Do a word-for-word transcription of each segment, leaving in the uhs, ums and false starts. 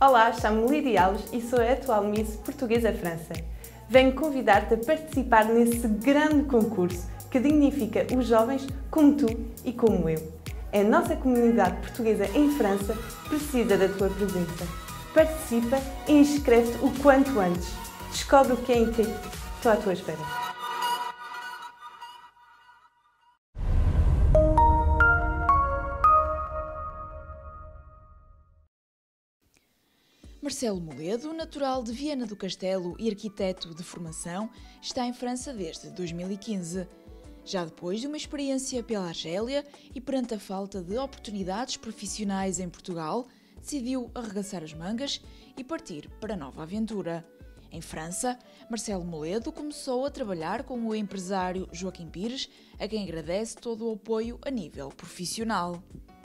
Olá, chamo-me Lídia Alves e sou a atual Miss Portuguesa França. Venho convidar-te a participar nesse grande concurso que dignifica os jovens como tu e como eu. A nossa comunidade portuguesa em França precisa da tua presença. Participa e inscreve-te o quanto antes. Descobre o que é em ti. Estou à tua espera. Marcelo Moledo, natural de Viana do Castelo e arquiteto de formação, está em França desde dois mil e quinze. Já depois de uma experiência pela Argélia e perante a falta de oportunidades profissionais em Portugal, decidiu arregaçar as mangas e partir para nova aventura. Em França, Marcelo Moledo começou a trabalhar com o empresário Joaquim Pires, a quem agradece todo o apoio a nível profissional.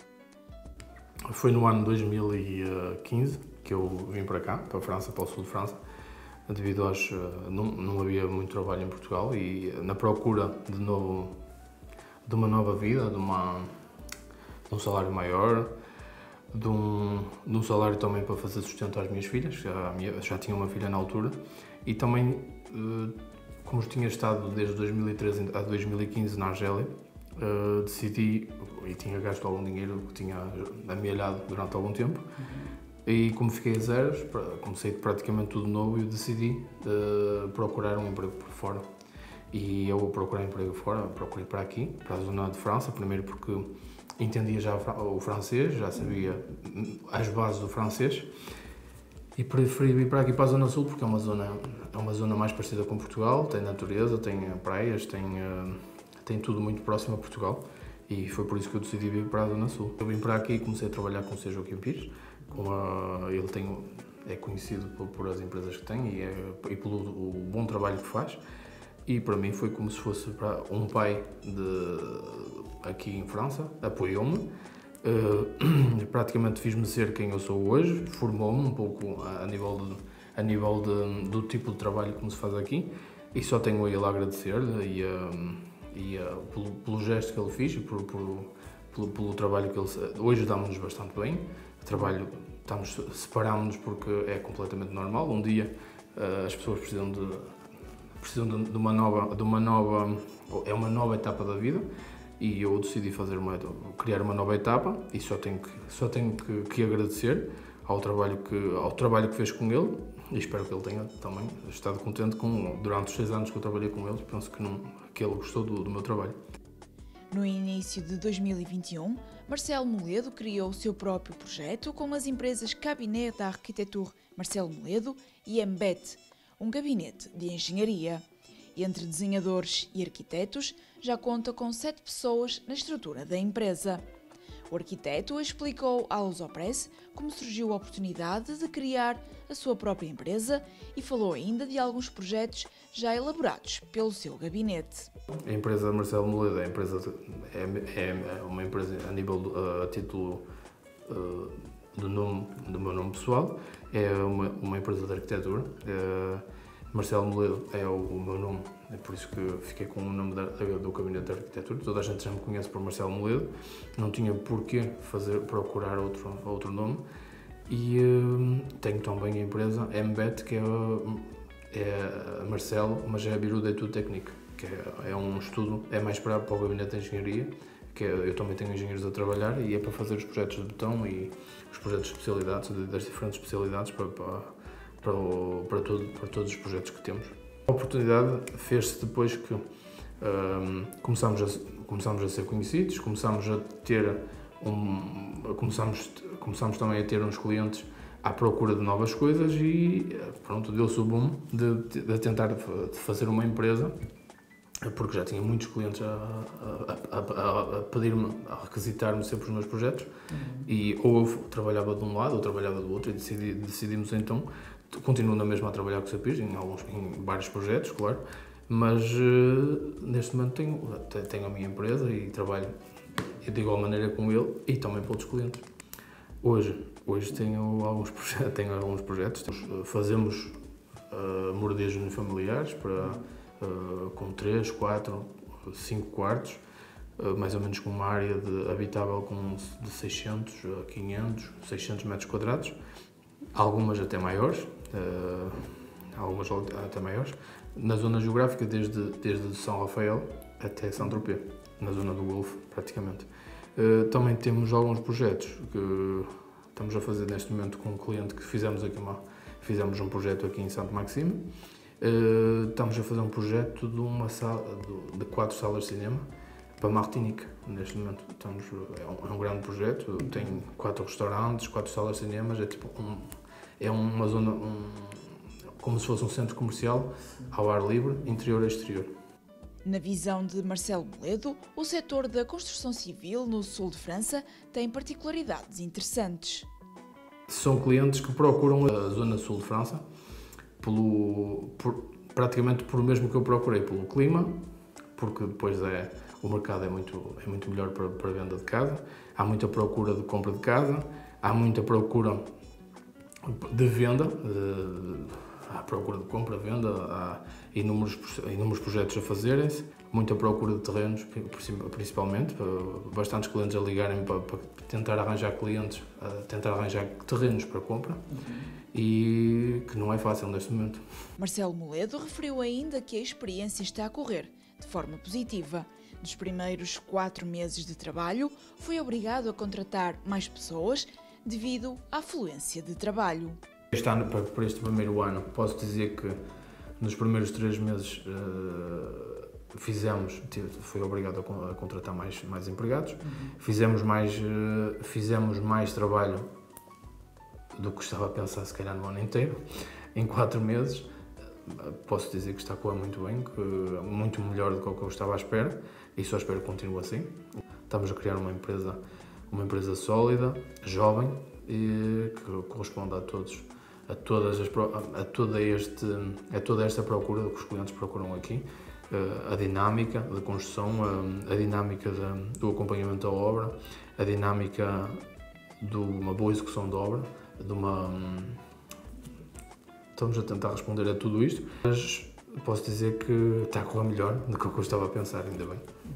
Foi no ano dois mil e quinze que eu vim para cá, para a França, para o sul de França, devido aos... não, não havia muito trabalho em Portugal e na procura de, novo, de uma nova vida, de, uma, de um salário maior, de um, de um salário também para fazer sustento às minhas filhas, já, já tinha uma filha na altura, e também, como tinha estado desde dois mil e treze a dois mil e quinze na Argélia, Uh, decidi, e tinha gasto algum dinheiro que tinha amealhado durante algum tempo, uhum. E como fiquei a zeros, comecei praticamente tudo novo e decidi uh, procurar um emprego por fora. E eu procurei emprego fora, procurei para aqui, para a zona de França, primeiro porque entendia já o francês, já sabia as bases do francês, e preferi vir para aqui, para a zona sul, porque é uma zona, é uma zona mais parecida com Portugal, tem natureza, tem praias, tem... Uh, tem tudo muito próximo a Portugal e foi por isso que eu decidi vir para a Zona Sul. Eu vim para aqui e comecei a trabalhar com o seu Joaquim Pires. Com a, ele tem, é conhecido por, por as empresas que tem e, é, e pelo o bom trabalho que faz. E para mim foi como se fosse para um pai de, aqui em França, apoiou-me. Uh, praticamente fiz-me ser quem eu sou hoje, formou-me um pouco a, a nível, de, a nível de, do tipo de trabalho que se faz aqui e só tenho a ele a agradecer-lhe e uh, e uh, pelo, pelo gesto que ele fez e por, por, pelo, pelo trabalho que ele... Hoje damos-nos bastante bem, o trabalho, estamos, separámos-nos porque é completamente normal, um dia uh, as pessoas precisam, de, precisam de, de, uma nova, de uma nova... é uma nova etapa da vida e eu decidi fazer uma, criar uma nova etapa e só tenho que, só tenho que, que agradecer ao trabalho, que, ao trabalho que fez com ele e espero que ele tenha também estado contente com, durante os seis anos que eu trabalhei com ele, penso que, não, que ele gostou do, do meu trabalho. No início de dois mil e vinte e um, Marcelo Moledo criou o seu próprio projeto com as empresas Cabinet d'Architecture Marcelo Moledo e M B E T, um gabinete de engenharia. Entre desenhadores e arquitetos, já conta com sete pessoas na estrutura da empresa. O arquiteto explicou à Lusopress como surgiu a oportunidade de criar a sua própria empresa e falou ainda de alguns projetos já elaborados pelo seu gabinete. A empresa Marcelo Moledo é, empresa de, é, é uma empresa a nível uh, a título uh, do, nome, do meu nome pessoal, é uma, uma empresa de arquitetura. Uh, Marcelo Moledo é o, o meu nome, é por isso que fiquei com o nome da, do Gabinete de Arquitetura. Toda a gente já me conhece por Marcelo Moledo, não tinha porquê fazer, procurar outro, outro nome. E uh, tenho também a empresa M B E T, que é, é Marcelo, mas é a Bureau d'Études Techniques, que é, é um estudo, é mais para, para o Gabinete de Engenharia, que é, eu também tenho engenheiros a trabalhar e é para fazer os projetos de betão e os projetos de especialidades, das diferentes especialidades para, para Para, o, para, todo, para todos os projetos que temos. A oportunidade fez-se depois que um, começámos, a, começámos a ser conhecidos, começámos a ter um, começámos, começámos também a ter uns clientes à procura de novas coisas e pronto, deu-se o boom de, de tentar de fazer uma empresa, porque já tinha muitos clientes a, a, a, a pedir-me, a requisitar-me sempre os meus projetos, uhum. E ou eu trabalhava de um lado ou trabalhava do outro e decidi, decidimos então, continuo na mesma a trabalhar com o seu Pires, em, alguns, em vários projetos, claro, mas uh, neste momento tenho, tenho a minha empresa e trabalho de igual maneira com ele e também para outros clientes. Hoje, hoje tenho, alguns projetos, tenho alguns projetos, fazemos uh, moradias unifamiliares para, uh, com três, quatro, cinco quartos, uh, mais ou menos com uma área de, habitável com, de seiscentos a quinhentos, seiscentos metros quadrados. algumas até maiores, uh, algumas até maiores, na zona geográfica desde, desde São Rafael até Saint-Tropez, na zona do Golfo, praticamente. Uh, também temos alguns projetos que estamos a fazer neste momento com um cliente que fizemos aqui uma, fizemos um projeto aqui em Sainte-Maxime. Uh, estamos a fazer um projeto de, uma sala, de, de quatro salas de cinema para Martinique, neste momento. Estamos, é, um, é um grande projeto, tem quatro restaurantes, quatro salas de cinema, é, tipo um, é uma zona, um, como se fosse um centro comercial, ao ar livre, interior e exterior. Na visão de Marcelo Moledo, o setor da construção civil no sul de França tem particularidades interessantes. São clientes que procuram a zona sul de França, pelo, por, praticamente por o mesmo que eu procurei, pelo clima, porque depois é, o mercado é muito, é muito melhor para, para a venda de casa, há muita procura de compra de casa, há muita procura de venda, de, há procura de compra, venda, há inúmeros, inúmeros projetos a fazerem-se, muita procura de terrenos, principalmente, bastantes clientes a ligarem para, para tentar arranjar clientes, tentar arranjar terrenos para compra, uhum. E que não é fácil neste momento. Marcelo Moledo referiu ainda que a experiência está a correr de forma positiva. Nos primeiros quatro meses de trabalho, foi obrigado a contratar mais pessoas devido à afluência de trabalho. Este ano, para este primeiro ano, posso dizer que nos primeiros três meses uh, fizemos, fui obrigado a contratar mais, mais empregados, uhum. fizemos, mais, uh, fizemos mais trabalho do que estava a pensar, se calhar, no ano inteiro. Em quatro meses, uh, posso dizer que está a correr muito bem, que, muito melhor do que eu estava à espera, e só espero que continue assim. Estamos a criar uma empresa, uma empresa sólida, jovem, e que corresponde a todos. A, todas as, a, toda este, a toda esta procura que os clientes procuram aqui, a dinâmica da construção, a, a dinâmica de, do acompanhamento da obra, a dinâmica de uma boa execução da obra, de uma... Estamos a tentar responder a tudo isto, mas posso dizer que está a correr melhor do que eu estava a pensar, ainda bem.